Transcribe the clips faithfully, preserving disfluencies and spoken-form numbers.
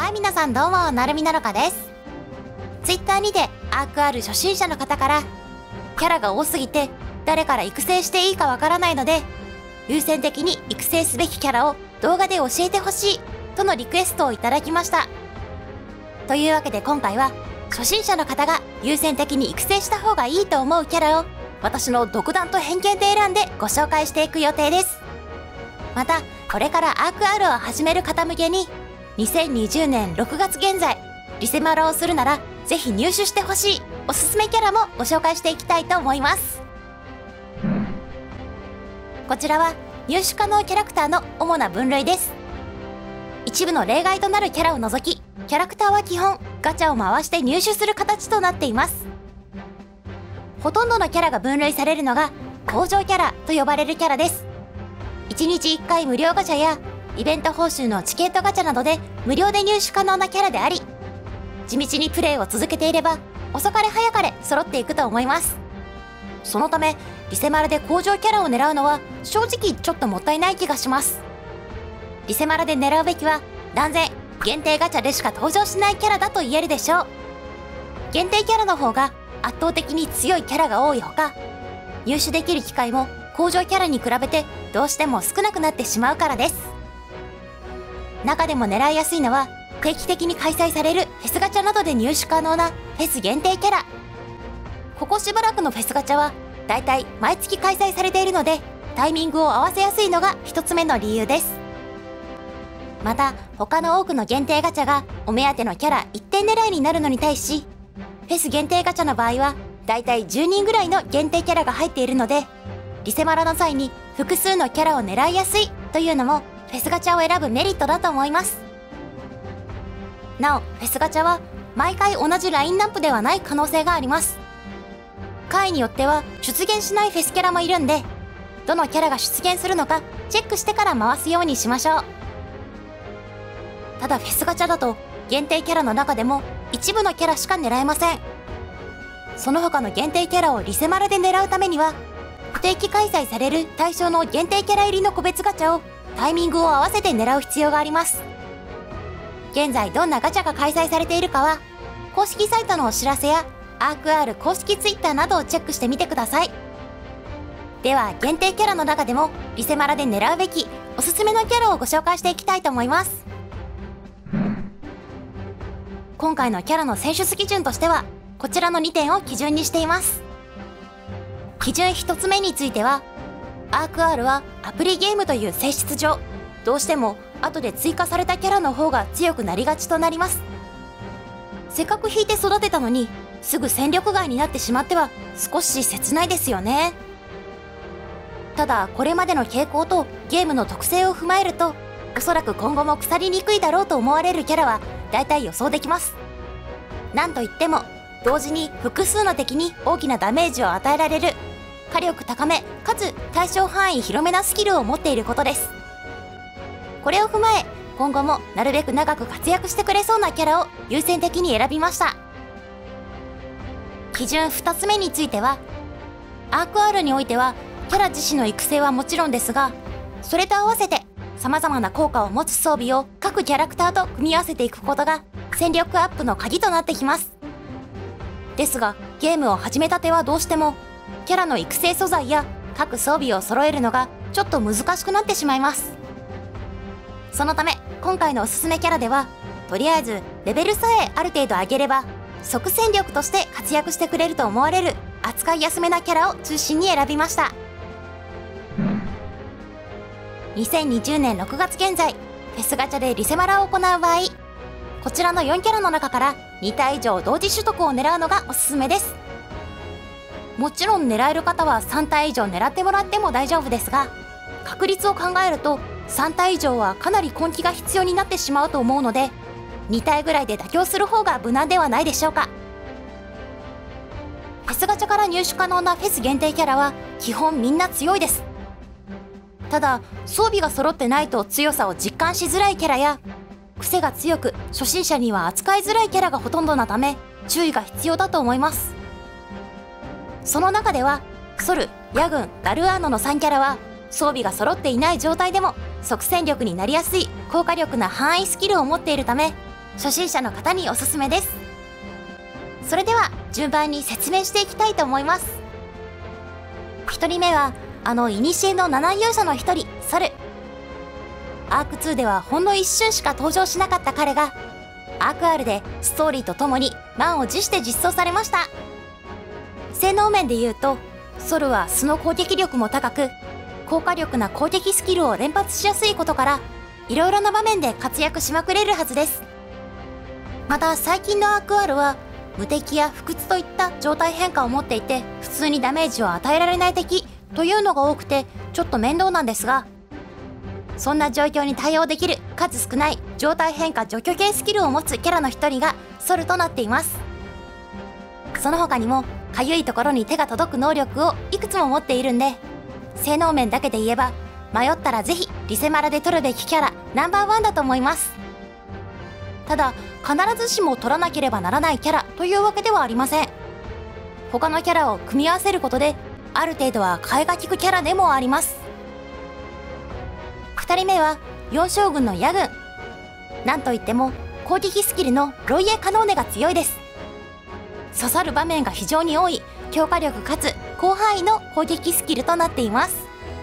はい、皆さんどうも、なるみなのかです。ツイッターにてアーク アール 初心者の方から、キャラが多すぎて誰から育成していいかわからないので、優先的に育成すべきキャラを動画で教えてほしいとのリクエストをいただきました。というわけで今回は、初心者の方が優先的に育成した方がいいと思うキャラを私の独断と偏見で選んでご紹介していく予定です。また、これからアーク アール を始める方向けに、にせんにじゅうねんろくがつ現在、リセマラをするならぜひ入手してほしいおすすめキャラもご紹介していきたいと思います。こちらは入手可能キャラクターの主な分類です。一部の例外となるキャラを除き、キャラクターは基本ガチャを回して入手する形となっています。ほとんどのキャラが分類されるのが工場キャラと呼ばれるキャラです。いちにちいっかい無料ガチャやイベント報酬のチケットガチャなどで無料で入手可能なキャラであり、地道にプレイを続けていれば遅かれ早かれ揃っていくと思います。そのためリセマラで工場キャラを狙うのは正直ちょっともったいない気がします。リセマラで狙うべきは断然限定ガチャでしか登場しないキャラだと言えるでしょう。限定キャラの方が圧倒的に強いキャラが多いほか、入手できる機会も工場キャラに比べてどうしても少なくなってしまうからです。中でも狙いやすいのは定期的に開催されるフェスガチャなどで入手可能なフェス限定キャラ。ここしばらくのフェスガチャはだいたい毎月開催されているので、タイミングを合わせやすいのが一つ目の理由です。また他の多くの限定ガチャがお目当てのキャラ一点狙いになるのに対し、フェス限定ガチャの場合はだいたいじゅうにんぐらいの限定キャラが入っているので、リセマラの際に複数のキャラを狙いやすいというのもフェスガチャを選ぶメリットだと思います。なおフェスガチャは毎回同じラインナップではない可能性があります。回によっては出現しないフェスキャラもいるんで、どのキャラが出現するのかチェックしてから回すようにしましょう。ただフェスガチャだと限定キャラの中でも一部のキャラしか狙えません。その他の限定キャラをリセマラで狙うためには、不定期開催される対象の限定キャラ入りの個別ガチャをタイミングを合わせて狙う必要があります。現在どんなガチャが開催されているかは公式サイトのお知らせやアーク アール 公式ツイッターなどをチェックしてみてください。では限定キャラの中でもリセマラで狙うべきおすすめのキャラをご紹介していきたいと思います。今回のキャラの選出基準としてはこちらのにてんを基準にしています。基準ひとつめについては、アーク アール はアプリゲームという性質上、どうしても後で追加されたキャラの方が強くなりがちとなります。せっかく引いて育てたのにすぐ戦力外になってしまっては少し切ないですよね。ただこれまでの傾向とゲームの特性を踏まえると、おそらく今後も腐りにくいだろうと思われるキャラはだいたい予想できます。なんといっても同時に複数の敵に大きなダメージを与えられる火力高めかつ対象範囲広めなスキルを持っていることです。これを踏まえ今後もなるべく長く活躍してくれそうなキャラを優先的に選びました。基準ふたつめについては、アーク アール においてはキャラ自身の育成はもちろんですが、それと合わせて様々な効果を持つ装備を各キャラクターと組み合わせていくことが戦力アップの鍵となってきます。ですがゲームを始めたてはどうしてもキャラの育成素材や各装備を揃えるのがちょっと難しくなってしまいます。そのため今回のおすすめキャラでは、とりあえずレベルさえある程度上げれば即戦力として活躍してくれると思われる扱いやすめなキャラを中心に選びました。にせんにじゅうねんろくがつ現在、フェスガチャでリセマラを行う場合、こちらのよんキャラの中からに体以上同時取得を狙うのがおすすめです。もちろん狙える方はさん体以上狙ってもらっても大丈夫ですが、確率を考えるとさん体以上はかなり根気が必要になってしまうと思うので、に体ぐらいで妥協する方が無難ではないでしょうか。フェスガチャから入手可能なフェス限定キャラは基本みんな強いです。ただ装備が揃ってないと強さを実感しづらいキャラや、癖が強く初心者には扱いづらいキャラがほとんどなため注意が必要だと思います。その中ではソル、ヤグン、ダルアーノのさんキャラは装備が揃っていない状態でも即戦力になりやすい高火力な範囲スキルを持っているため、 初心者の方におすすめです。それでは順番に説明していきたいと思います。ひとりめはあの古のなな勇者の一人ソル。アークツーではほんの一瞬しか登場しなかった彼がアーク アール でストーリーとともに満を持して実装されました。性能面で言うとソルは素の攻撃力も高く高火力な攻撃スキルを連発しやすいことからいろいろな場面で活躍しまくれるはずです。また最近のアーク アール は無敵や不屈といった状態変化を持っていて普通にダメージを与えられない敵というのが多くてちょっと面倒なんですが、そんな状況に対応できる数少ない状態変化除去系スキルを持つキャラの一人がソルとなっています。その他にもかゆいところに手が届く能力をいくつも持っているんで、性能面だけで言えば迷ったらぜひリセマラで取るべきキャラナンバーワンだと思います。ただ必ずしも取らなければならないキャラというわけではありません。他のキャラを組み合わせることである程度は替えが利くキャラでもあります。ふたりめはよん将軍のヤグン。なんといっても攻撃スキルのロイエ・カノーネが強いです。刺さる場面が非常に多い強化力かつ広範囲の攻撃スキルとなっています。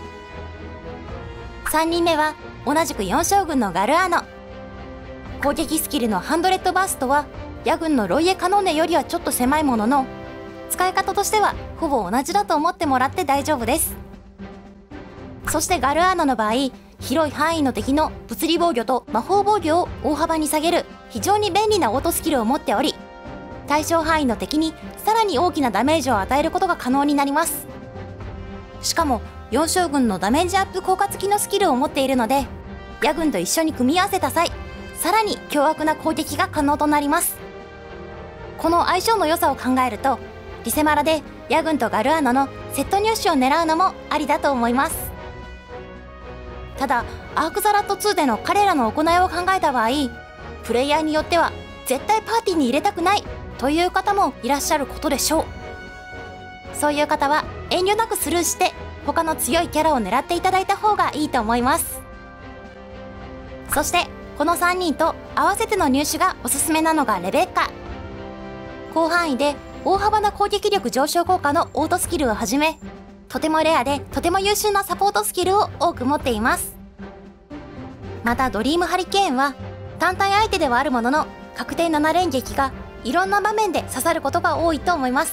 さんにんめは同じくよん将軍のガルアーノ。攻撃スキルのハンドレッドバーストはヤグンのロイエ・カノーネよりはちょっと狭いものの使い方としてはほぼ同じだと思ってもらって大丈夫です。そしてガルアーノの場合広い範囲の敵の物理防御と魔法防御を大幅に下げる非常に便利なオートスキルを持っており、対象範囲の敵にさらに大きなダメージを与えることが可能になります。しかもよん将軍のダメージアップ効果付きのスキルを持っているのでヤグンと一緒に組み合わせた際さらに凶悪な攻撃が可能となります。この相性の良さを考えるとリセマラでヤグンとガルアーノのセット入手を狙うのもありだと思います。ただアークザラットツーでの彼らの行いを考えた場合プレイヤーによっては絶対パーティーに入れたくないという方もいらっしゃることでしょう。そういう方は遠慮なくスルーして他の強いキャラを狙っていただいた方がいいと思います。そしてこのさんにんと合わせての入手がおすすめなのがレベッカ。広範囲で大幅な攻撃力上昇効果のオートスキルをはじめとてもレアでとても優秀なサポートスキルを多く持っています。またドリームハリケーンは単体相手ではあるものの確定なな連撃がいろんな場面で刺さることが多いと思います。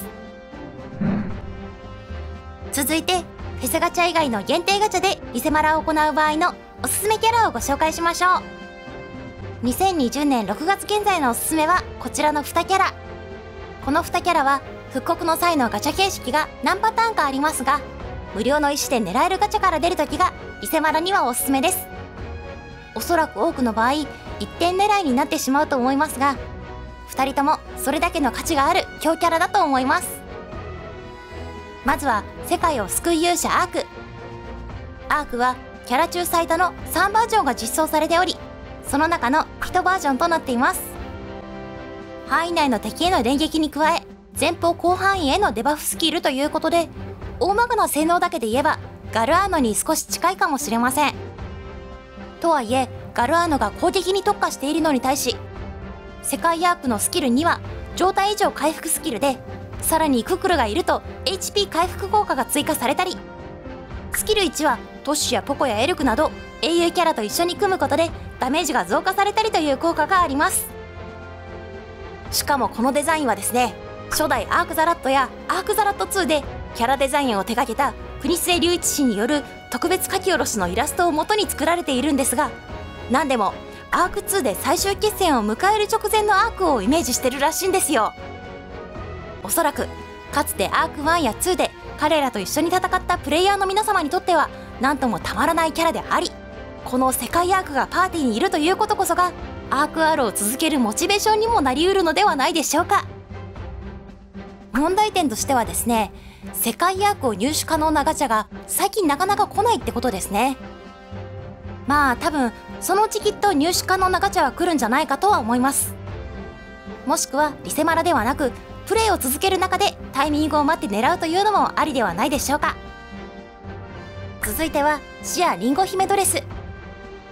続いてフェスガチャ以外の限定ガチャでリセマラを行う場合のおすすめキャラをご紹介しましょう。にせんにじゅうねんろくがつ現在のおすすめはこちらのにキャラ。このにキャラは復刻の際のガチャ形式が何パターンかありますが無料の石で狙えるガチャから出るときがリセマラにはおすすめです。おそらく多くの場合いってん狙いになってしまうと思いますがふたりともそれだけの価値がある強キャラだと思います。まずは世界を救う勇者アーク。アークはキャラ中最多のさんバージョンが実装されておりその中のいちバージョンとなっています。範囲内の敵への連撃に加え前方広範囲へのデバフスキルということで大まかな性能だけで言えばガルアーノに少し近いかもしれません。とはいえガルアーノが攻撃に特化しているのに対し世界アークのスキルには状態以上回復スキルでさらにククルがいると エイチピー 回復効果が追加されたりスキルいちはトッシュやポコやエルクなど英雄キャラと一緒に組むことでダメージが増加されたりという効果があります。しかもこのデザインはですね初代アークザラットやアークザラットツーでキャラデザインを手掛けた国末隆一氏による特別書き下ろしのイラストを元に作られているんですが何でもアークツーで最終決戦を迎える直前のアークをイメージしてるらしいんですよ。おそらくかつてアークワンやツーで彼らと一緒に戦ったプレイヤーの皆様にとっては何ともたまらないキャラでありこの世界アークがパーティーにいるということこそがアーク アール を続けるモチベーションにもなりうるのではないでしょうか。問題点としてはですね世界アークを入手可能なガチャが最近なかなか来ないってことですね。まあ多分そのうちきっと入手可能なガチャは来るんじゃないかとは思います。もしくはリセマラではなくプレイを続ける中でタイミングを待って狙うというのもありではないでしょうか。続いてはシアリンゴ姫ドレス。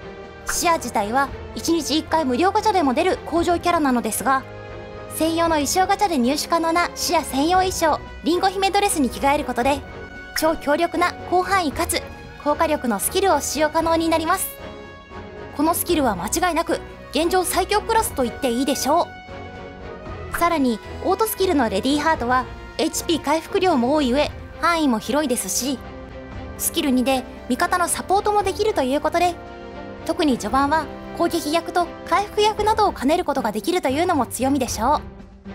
視野自体はいちにちいっかい無料ガチャでも出る工場キャラなのですが、専用の衣装ガチャで入手可能な視野専用衣装リンゴ姫ドレスに着替えることで、超強力な広範囲かつ高火力のスキルを使用可能になります。このスキルは間違いなく現状最強クラスと言っていいでしょう。さらにオートスキルのレディーハートは エイチピー 回復量も多い上範囲も広いですし、スキルにで味方のサポートもできるということで、特に序盤は攻撃役と回復役などを兼ねることができるというのも強みでしょう。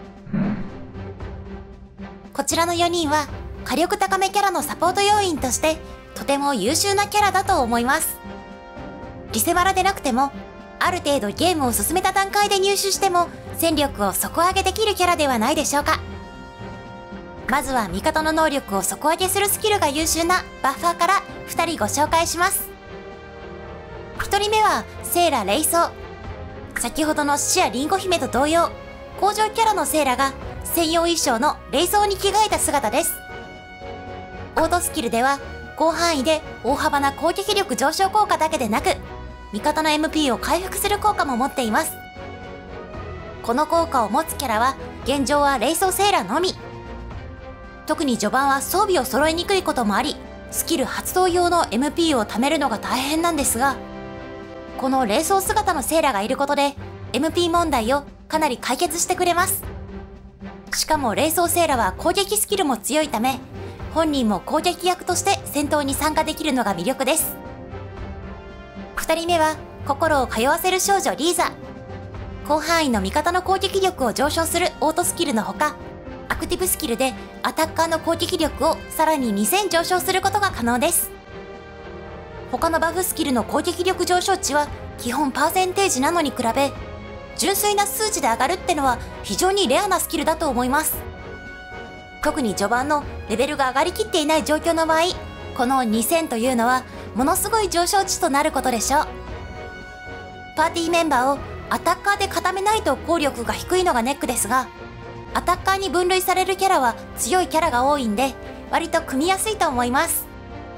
こちらのよにんは火力高めキャラのサポート要員としてとても優秀なキャラだと思います。リセマラでなくてもある程度ゲームを進めた段階で入手しても戦力を底上げできるキャラではないでしょうか。まずは味方の能力を底上げするスキルが優秀なバッファーからふたりご紹介します。ひとりめはセイラ・レイソー。先ほどの視野リンゴ姫と同様、工場キャラのセイラが専用衣装のレイソーに着替えた姿です。オートスキルでは広範囲で大幅な攻撃力上昇効果だけでなく、味方の エムピー を回復する効果も持っています。この効果を持つキャラは現状はレイソーセイラのみ。特に序盤は装備を揃えにくいこともあり、スキル発動用の エムピー を貯めるのが大変なんですが、このレイソー姿のセイラがいることで エムピー 問題をかなり解決してくれます。しかもレイソーセイラは攻撃スキルも強いため、本人も攻撃役として戦闘に参加できるのが魅力です。ふたりめは心を通わせる少女リーザ。広範囲の味方の攻撃力を上昇するオートスキルのほか、アクティブスキルでアタッカーの攻撃力をさらににせん上昇することが可能です。他のバフスキルの攻撃力上昇値は基本パーセンテージなのに比べ、純粋な数値で上がるってのは非常にレアなスキルだと思います。特に序盤のレベルが上がりきっていない状況の場合、このにせんというのはものすごい上昇値となることでしょう。パーティーメンバーをアタッカーで固めないと効力が低いのがネックですが、アタッカーに分類されるキャラは強いキャラが多いんで、割と組みやすいと思います。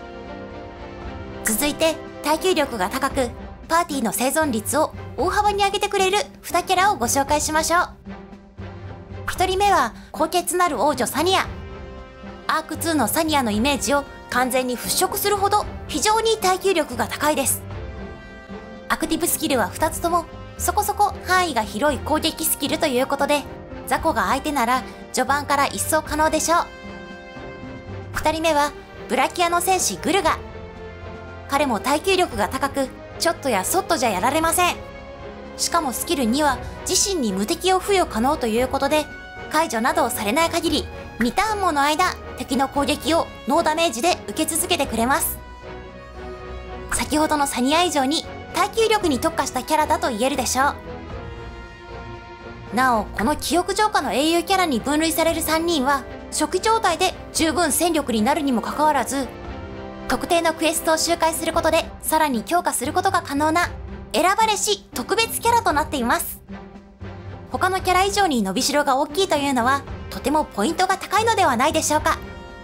続いて耐久力が高くパーティーの生存率を大幅に上げてくれるにキャラをご紹介しましょう。ひとりめは高潔なる王女サニア。アークツーのサニアのイメージを完全に払拭するほど非常に耐久力が高いです。アクティブスキルはふたつともそこそこ範囲が広い攻撃スキルということで、雑魚が相手なら序盤から一掃可能でしょう。ふたりめはブラキアの戦士グルガ。彼も耐久力が高く、ちょっとやそっとじゃやられません。しかもスキルには自身に無敵を付与可能ということで、解除などをされない限りにターンもの間敵の攻撃をノーダメージで受け続けてくれます。先ほどのサニア以上に耐久力に特化したキャラだと言えるでしょう。なおこの記憶浄化の英雄キャラに分類されるさんにんは初期状態で十分戦力になるにもかかわらず、特定のクエストを周回することでさらに強化することが可能な選ばれし特別キャラとなっています。他のキャラ以上に伸びしろが大きいというのはとてもポイントが高いのではないでしょうか。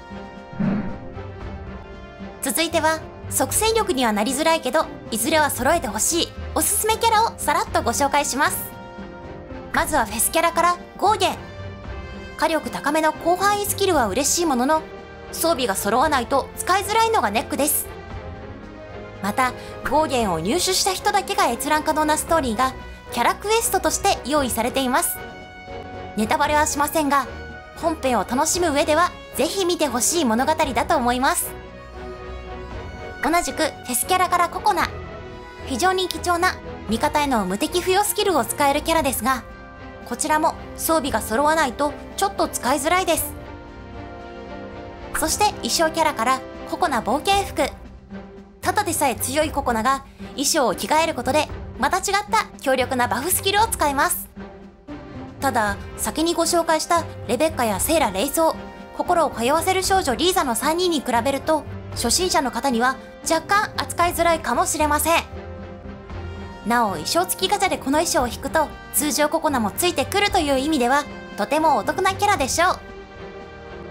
続いては即戦力にはなりづらいけどいずれは揃えてほしいおすすめキャラをさらっとご紹介します。まずはフェスキャラからゴーゲン。火力高めの広範囲スキルは嬉しいものの、装備が揃わないと使いづらいのがネックです。またゴーゲンを入手した人だけが閲覧可能なストーリーがキャラクエストとして用意されています。ネタバレはしませんが、本編を楽しむ上ではぜひ見てほしい物語だと思います。同じくフェスキャラからココナ。非常に貴重な味方への無敵付与スキルを使えるキャラですが、こちらも装備が揃わないとちょっと使いづらいです。そして衣装キャラからココナ冒険服。ただでさえ強いココナが衣装を着替えることでまた違った強力なバフスキルを使えます。ただ先にご紹介したレベッカやセイラ・レイソー、心を通わせる少女リーザのさんにんに比べると初心者の方には若干扱いづらいかもしれません。なお衣装付きガチャでこの衣装を引くと通常ココナもついてくるという意味ではとてもお得なキャラでしょう。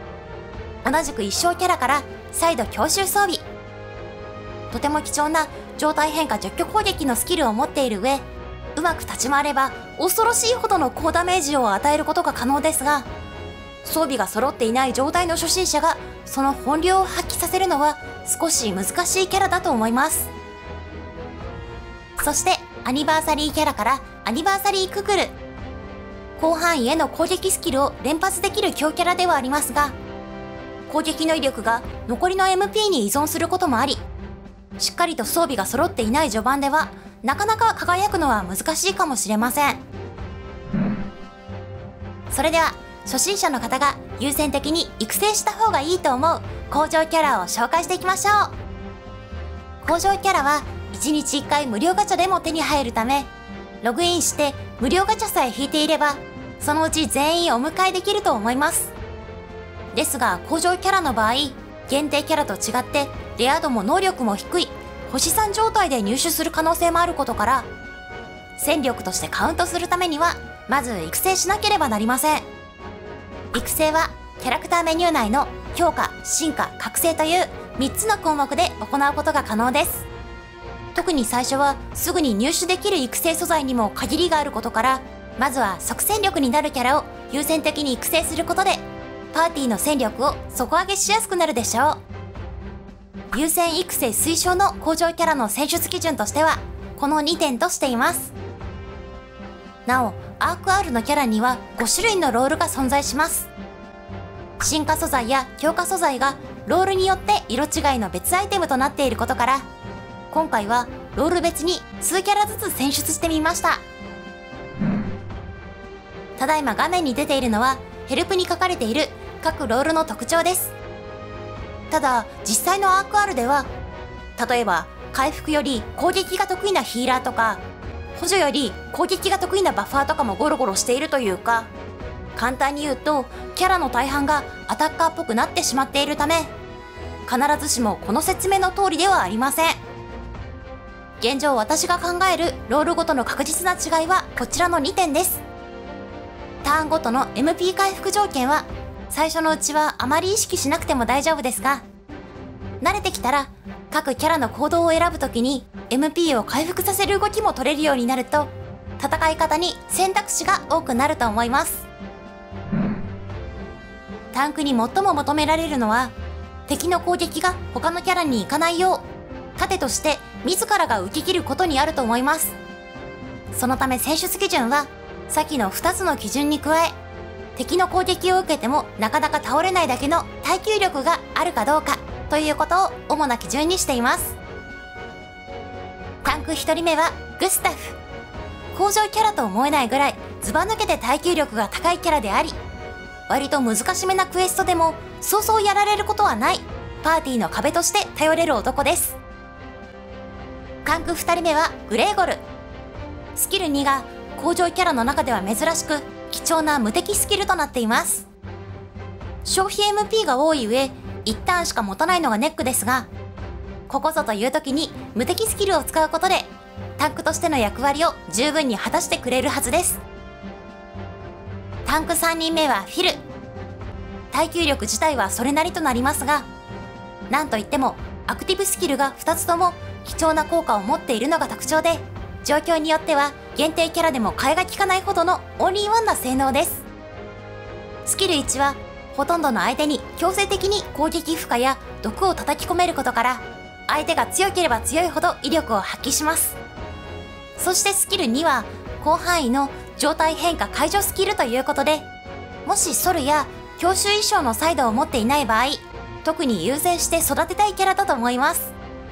同じく衣装キャラから再度強襲装備。とても貴重な状態変化除去攻撃のスキルを持っている上、うまく立ち回れば恐ろしいほどの高ダメージを与えることが可能ですが、装備が揃っていない状態の初心者がその本領を発揮させるのは少し難しいキャラだと思います。そしてアニバーサリーキャラからアニバーサリーククル。広範囲への攻撃スキルを連発できる強キャラではありますが、攻撃の威力が残りの エムピー に依存することもあり、しっかりと装備が揃っていない序盤ではなかなか輝くのは難しいかもしれません。それでは初心者の方が優先的に育成した方がいいと思う向上キャラを紹介していきましょう。向上キャラはいちにちいっかい無料ガチャでも手に入るため、ログインして無料ガチャさえ引いていればそのうち全員お迎えできると思います。ですが向上キャラの場合、限定キャラと違ってレア度も能力も低い星さん状態で入手する可能性もあることから、戦力としてカウントするためにはまず育成しなければなりません。育成はキャラクターメニュー内の強化、進化、覚醒というみっつの項目で行うことが可能です。特に最初はすぐに入手できる育成素材にも限りがあることから、まずは即戦力になるキャラを優先的に育成することでパーティーの戦力を底上げしやすくなるでしょう。優先育成推奨の向上キャラの選出基準としてはこのにてんとしています。なおアーク アール のキャラにはごしゅるいのロールが存在します。進化素材や強化素材がロールによって色違いの別アイテムとなっていることから、今回はロール別に数キャラずつ選出してみました。ただいま画面に出ているのはヘルプに書かれている各ロールの特徴です。ただ実際のアーク アール では、例えば回復より攻撃が得意なヒーラーとか補助より攻撃が得意なバッファーとかもゴロゴロしているというか、簡単に言うとキャラの大半がアタッカーっぽくなってしまっているため、必ずしもこの説明の通りではありません。現状私が考えるロールごとの確実な違いはこちらのにてんです。ターンごとの エムピー 回復条件は最初のうちはあまり意識しなくても大丈夫ですが、慣れてきたら各キャラの行動を選ぶときに エムピー を回復させる動きも取れるようになると、戦い方に選択肢が多くなると思います。タンクに最も求められるのは、敵の攻撃が他のキャラに行かないよう盾として自らが受け切ることにあると思います。そのため選出基準は先のふたつの基準に加え、敵の攻撃を受けてもなかなか倒れないだけの耐久力があるかどうかということを主な基準にしています。タンクひとりめはグスタフ。向上キャラと思えないぐらいずば抜けて耐久力が高いキャラであり、割と難しめなクエストでもそうそうやられることはないパーティーの壁として頼れる男です。タンクふたりめはグレーゴル。スキルにが向上キャラの中では珍しく貴重な無敵スキルとなっています。消費 エムピー が多い上、一ターンしか持たないのがネックですが、ここぞという時に無敵スキルを使うことでタンクとしての役割を十分に果たしてくれるはずです。タンクさんにんめはフィル。耐久力自体はそれなりとなりますが、なんといってもアクティブスキルがふたつとも貴重な効果を持っているのが特徴で、状況によっては限定キャラでも替えが利かないほどのオンリーワンな性能です。スキルいちはほとんどの相手に強制的に攻撃負荷や毒を叩き込めることから、相手が強ければ強いほど威力を発揮します。そしてスキルには広範囲の状態変化解除スキルということで、もしソルや強襲衣装のサイドを持っていない場合、特に優先して育てたいキャラだと思います。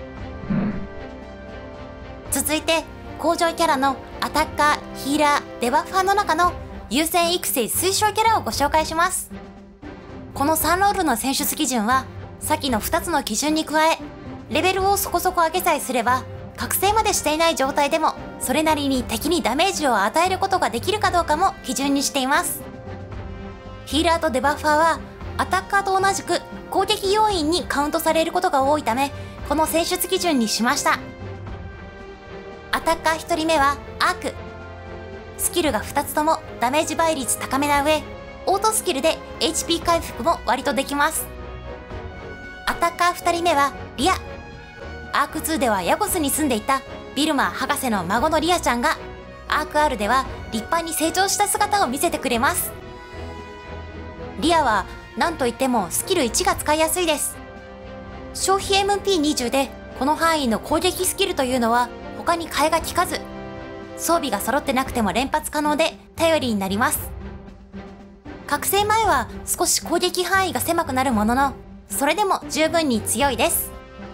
続いて向上キャラのアタッカー、ヒーラー、デバッファーの中の優先育成推奨キャラをご紹介します。このさんロールの選出基準は先のふたつの基準に加え、レベルをそこそこ上げさえすれば覚醒までしていない状態でもそれなりに敵にダメージを与えることができるかどうかも基準にしています。ヒーラーとデバッファーはアタッカーと同じく攻撃要因にカウントされることが多いため、この選出基準にしました。アタッカーひとりめはアーク。スキルがふたつともダメージ倍率高めな上、オートスキルで エイチピー 回復も割とできます。アタッカーふたりめはリア。 アークツーではヤゴスに住んでいたビルマ博士の孫のリアちゃんが、アーク R では立派に成長した姿を見せてくれます。リアは何といってもスキルいちが使いやすいです。消費 エムピーにじゅう でこの範囲の攻撃スキルというのは他に替えが利かず、装備が揃ってなくても連発可能で頼りになります。覚醒前は少し攻撃範囲が狭くなるものの、それでも十分に強いです。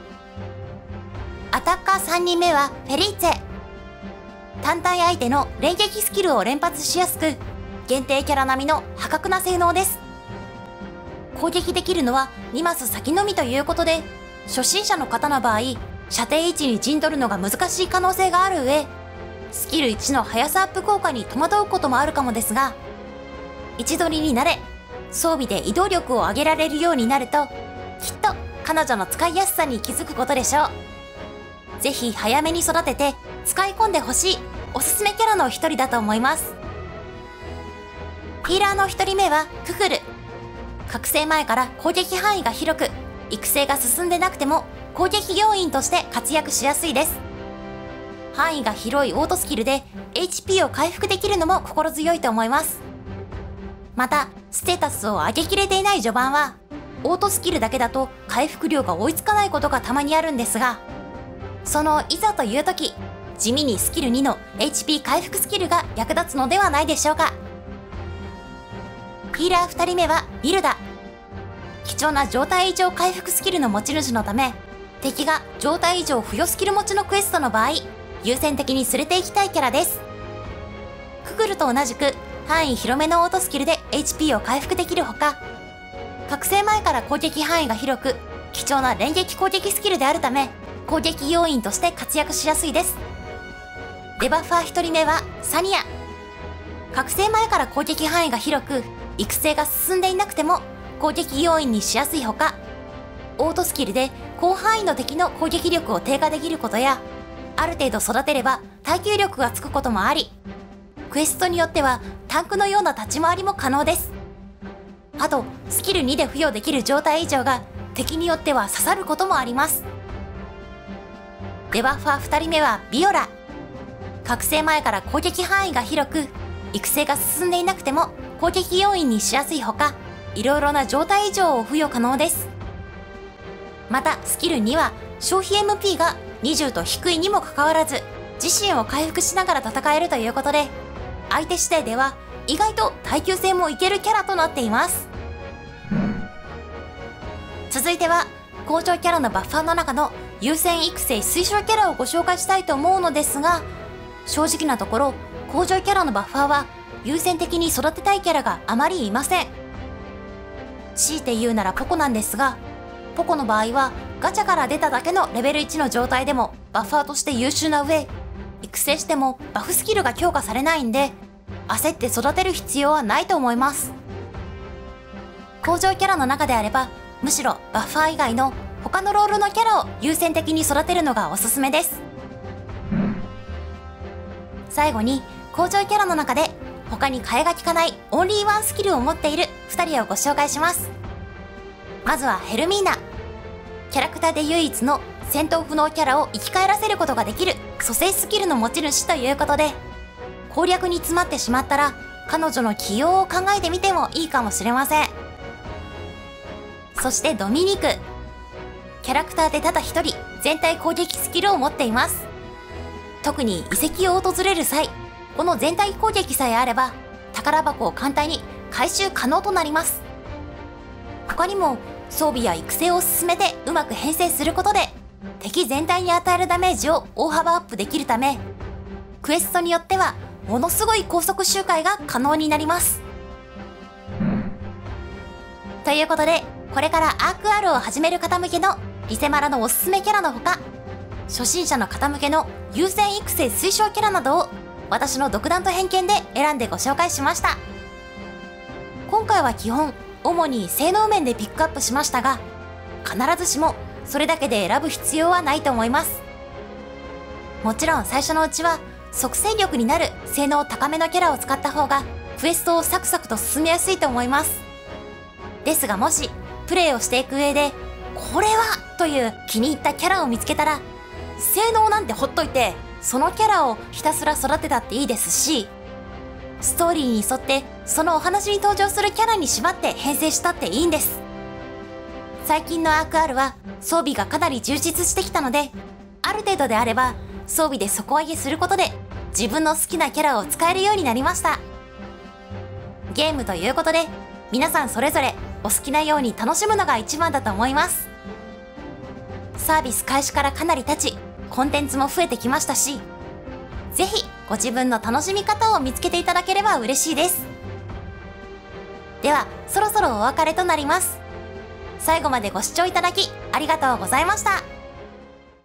アタッカーさんにんめはフェリーツェ。単体相手の連撃スキルを連発しやすく、限定キャラ並みの破格な性能です。攻撃できるのはにマス先のみということで、初心者の方の場合、射程位置に陣取るのが難しい可能性がある上、スキルいちの速さアップ効果に戸惑うこともあるかもですが、位置取りに慣れ、装備で移動力を上げられるようになると、きっと彼女の使いやすさに気づくことでしょう。ぜひ早めに育てて使い込んでほしいおすすめキャラの一人だと思います。ヒーラーの一人目はククル。覚醒前から攻撃範囲が広く、育成が進んでなくても攻撃要員として活躍しやすいです。範囲が広いオートスキルで エイチピー を回復できるのも心強いと思います。またステータスを上げきれていない序盤はオートスキルだけだと回復量が追いつかないことがたまにあるんですが、そのいざという時、地味にスキルにの エイチピー 回復スキルが役立つのではないでしょうか。ヒーラーふたりめはビルダ。貴重な状態異常回復スキルの持ち主のため、敵が状態異常付与スキル持ちのクエストの場合、優先的に連れて行きたいキャラです。ククルと同じく範囲広めのオートスキルで エイチピー を回復できるほか、覚醒前から攻撃範囲が広く貴重な連撃攻撃スキルであるため、攻撃要員として活躍しやすいです。デバッファーひとりめはサニア。覚醒前から攻撃範囲が広く、育成が進んでいなくても攻撃要員にしやすいほか、オートスキルで広範囲の敵の攻撃力を低下できることや、ある程度育てれば耐久力がつくこともあり、クエストによってはタンクのような立ち回りも可能です。あとスキルにで付与できる状態異常が敵によっては刺さることもあります。デバッファーふたりめはビオラ。覚醒前から攻撃範囲が広く、育成が進んでいなくても攻撃要員にしやすいほか、いろいろな状態異常を付与可能です。またスキルには消費 エムピー がにじゅうと低いにもかかわらず、自身を回復しながら戦えるということで、相手次第では意外と耐久性もいけるキャラとなっています。続いては向上キャラのバッファーの中の優先育成推奨キャラをご紹介したいと思うのですが、正直なところ向上キャラのバッファーは優先的に育てたいキャラがあまりいません。強いて言うならポコなんですが、ポコの場合はガチャから出ただけのレベルいちの状態でもバッファーとして優秀な上、育成してもバフスキルが強化されないんで、焦って育てる必要はないと思います。向上キャラの中であれば、むしろバッファー以外の他のロールのキャラを優先的に育てるのがおすすめです。最後に向上キャラの中で他に替えが利かないオンリーワンスキルを持っているふたりをご紹介します。まずはヘルミーナ。キャラクターで唯一の戦闘不能キャラを生き返らせることができる蘇生スキルの持ち主ということで、攻略に詰まってしまったら彼女の起用を考えてみてもいいかもしれません。そしてドミニク。キャラクターでただ一人全体攻撃スキルを持っています。特に遺跡を訪れる際、この全体攻撃さえあれば宝箱を簡単に回収可能となります。他にも装備や育成を進めてうまく編成することで敵全体に与えるダメージを大幅アップできるため、クエストによってはものすごい高速周回が可能になります。ということで、これからアーク R を始める方向けのリセマラのおすすめキャラのほか、初心者の方向けの優先育成推奨キャラなどを私の独断と偏見で選んでご紹介しました。今回は基本主に性能面でピックアップしましたが、必ずしもそれだけで選ぶ必要はないと思います。もちろん最初のうちは即戦力になる性能高めのキャラを使った方がクエストをサクサクと進めやすいと思います。ですがもしプレイをしていく上でこれはという気に入ったキャラを見つけたら、性能なんてほっといてそのキャラをひたすら育てたっていいですし、ストーリーに沿ってそのお話に登場するキャラに縛って編成したっていいんです。最近のアーク R は装備がかなり充実してきたので、ある程度であれば装備で底上げすることで自分の好きなキャラを使えるようになりました。ゲームということで皆さんそれぞれお好きなように楽しむのが一番だと思います。サービス開始からかなり経ち、コンテンツも増えてきましたし、ぜひご自分の楽しみ方を見つけていただければ嬉しいです。ではそろそろお別れとなります。最後までご視聴いただきありがとうございました。